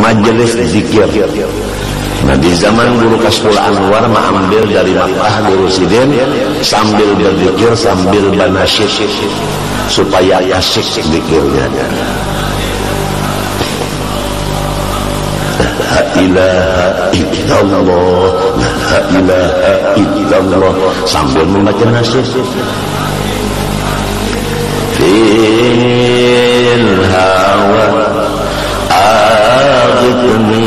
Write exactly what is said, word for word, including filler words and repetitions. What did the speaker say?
majelis zikir. Nah di zaman Guru Kasful Anwar mengambil dari Makkah Durusiden sambil berzikir sambil banasyid supaya asyik zikirnya. La ilaha illallah, la ilaha illallah sambil membaca nasyid. Fil hawa aghithni